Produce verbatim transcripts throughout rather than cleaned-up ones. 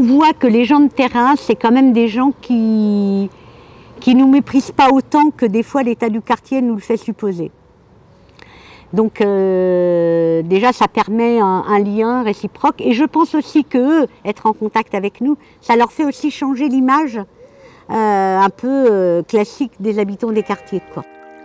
voit que les gens de terrain, c'est quand même des gens qui qui nous méprisent pas autant que des fois l'état du quartier nous le fait supposer. Donc euh, déjà ça permet un, un lien réciproque, et je pense aussi que eux, être en contact avec nous, ça leur fait aussi changer l'image euh, un peu euh, classique des habitants des quartiers, quoi.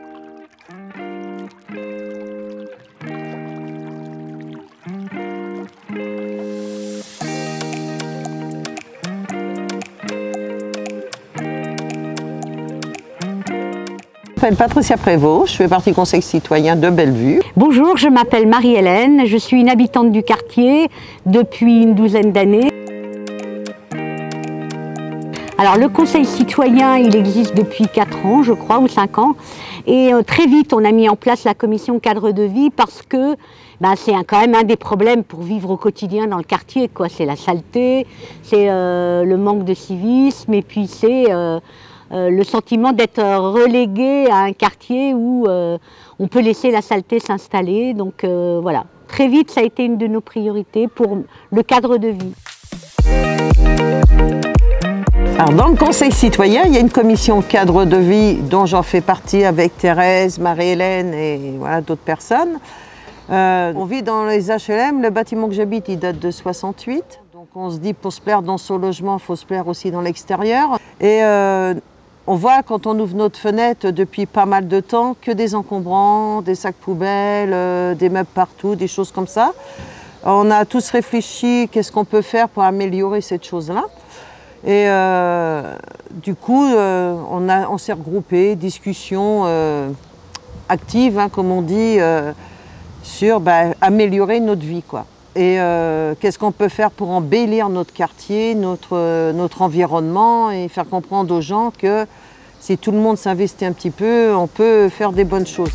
Je m'appelle Patricia Prévost, je fais partie du Conseil citoyen de Bellevue. Bonjour, je m'appelle Marie-Hélène, je suis une habitante du quartier depuis une douzaine d'années. Alors le Conseil citoyen, il existe depuis quatre ans, je crois, ou cinq ans. Et euh, très vite, on a mis en place la commission cadre de vie parce que ben, c'est quand même un des problèmes pour vivre au quotidien dans le quartier, quoi. C'est la saleté, c'est euh, le manque de civisme, et puis c'est euh, euh, le sentiment d'être relégué à un quartier où euh, on peut laisser la saleté s'installer. Donc euh, voilà, très vite, ça a été une de nos priorités pour le cadre de vie. Alors, dans le Conseil citoyen, il y a une commission cadre de vie dont j'en fais partie avec Thérèse, Marie-Hélène et voilà, d'autres personnes. Euh, on vit dans les H L M, le bâtiment que j'habite, il date de soixante-huit. Donc on se dit, pour se plaire dans son logement, il faut se plaire aussi dans l'extérieur. Et euh, on voit quand on ouvre notre fenêtre depuis pas mal de temps que des encombrants, des sacs poubelles, euh, des meubles partout, des choses comme ça. On a tous réfléchi, qu'est-ce qu'on peut faire pour améliorer cette chose-là. Et euh, du coup, euh, on, a, on s'est regroupés, discussions euh, actives, hein, comme on dit, euh, sur bah, améliorer notre vie, quoi. Et euh, qu'est-ce qu'on peut faire pour embellir notre quartier, notre, euh, notre environnement, et faire comprendre aux gens que si tout le monde s'investit un petit peu, on peut faire des bonnes choses.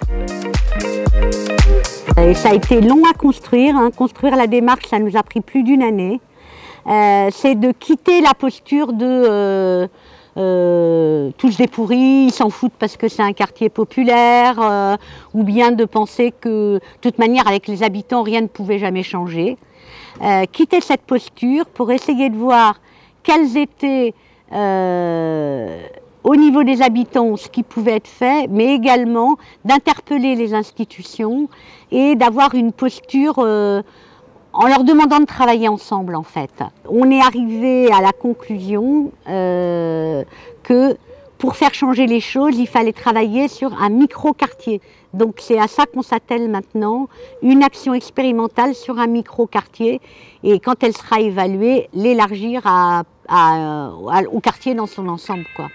Et ça a été long à construire, hein. Construire la démarche, ça nous a pris plus d'une année. Euh, c'est de quitter la posture de euh, euh, tous des pourris, ils s'en foutent parce que c'est un quartier populaire, euh, ou bien de penser que de toute manière avec les habitants rien ne pouvait jamais changer. Euh, quitter cette posture pour essayer de voir quels étaient euh, au niveau des habitants ce qui pouvait être fait, mais également d'interpeller les institutions et d'avoir une posture euh, en leur demandant de travailler ensemble, en fait. On est arrivé à la conclusion euh, que pour faire changer les choses, il fallait travailler sur un micro-quartier. Donc c'est à ça qu'on s'attelle maintenant, une action expérimentale sur un micro-quartier, et quand elle sera évaluée, l'élargir à, à, à, au quartier dans son ensemble, quoi.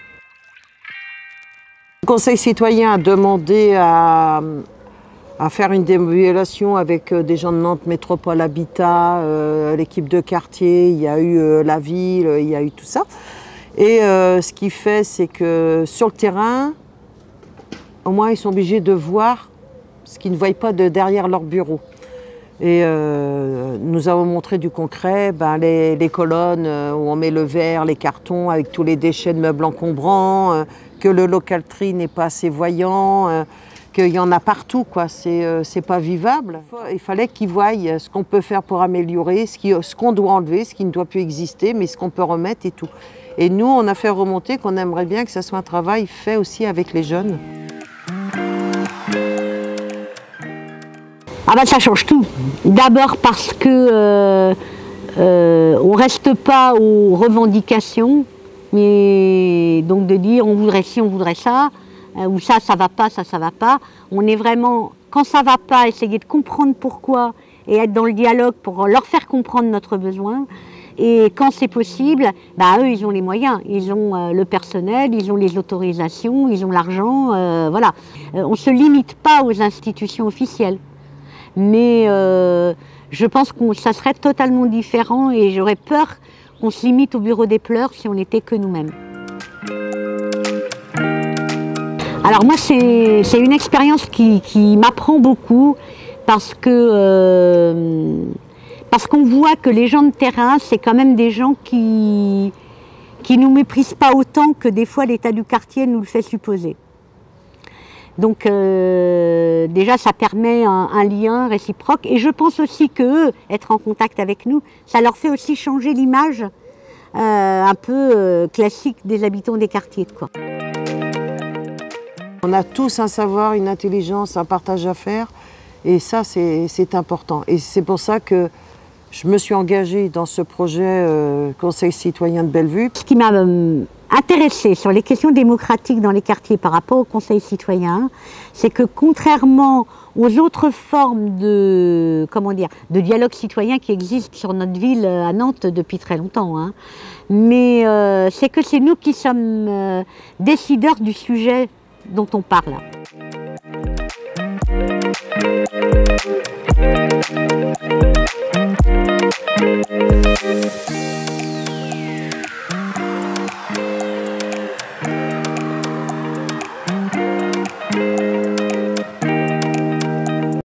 Le Conseil citoyen a demandé à... à faire une déambulation avec des gens de Nantes Métropole Habitat, euh, l'équipe de quartier, il y a eu euh, la ville, il y a eu tout ça. Et euh, ce qui fait, c'est que sur le terrain, au moins ils sont obligés de voir ce qu'ils ne voient pas de derrière leur bureau. Et euh, nous avons montré du concret, ben, les, les colonnes où on met le verre, les cartons avec tous les déchets de meubles encombrants, euh, que le local tri n'est pas assez voyant, euh, qu'il y en a partout, quoi. C'est euh, c'est pas vivable. Il fallait qu'ils voient ce qu'on peut faire pour améliorer, ce qu'on ce qu'on doit enlever, ce qui ne doit plus exister, mais ce qu'on peut remettre et tout. Et nous, on a fait remonter qu'on aimerait bien que ça soit un travail fait aussi avec les jeunes. Ah ben ça change tout. D'abord parce que euh, euh, on reste pas aux revendications, mais donc de dire on voudrait ci, on voudrait ça, euh, ou ça, ça va pas, ça, ça va pas. On est vraiment, quand ça va pas, essayer de comprendre pourquoi et être dans le dialogue pour leur faire comprendre notre besoin. Et quand c'est possible, bah eux, ils ont les moyens, ils ont euh, le personnel, ils ont les autorisations, ils ont l'argent, euh, voilà. Euh, on ne se limite pas aux institutions officielles. Mais euh, je pense que ça serait totalement différent et j'aurais peur qu'on se limite au bureau des pleurs si on n'était que nous-mêmes. Alors moi, c'est c'est une expérience qui, qui m'apprend beaucoup parce que euh, parce qu'on voit que les gens de terrain, c'est quand même des gens qui qui nous méprisent pas autant que des fois l'état du quartier nous le fait supposer. Donc euh, déjà ça permet un, un lien réciproque et je pense aussi que eux, être en contact avec nous, ça leur fait aussi changer l'image euh, un peu euh, classique des habitants des quartiers, quoi. On a tous un savoir, une intelligence, un partage à faire et ça c'est important. Et c'est pour ça que je me suis engagée dans ce projet euh, Conseil citoyen de Bellevue. Ce qui m'a euh, intéressée sur les questions démocratiques dans les quartiers par rapport au Conseil citoyen, c'est que contrairement aux autres formes de, comment dire, de dialogue citoyen qui existent sur notre ville à Nantes depuis très longtemps, hein, mais euh, c'est que c'est nous qui sommes euh, décideurs du sujet dont on parle.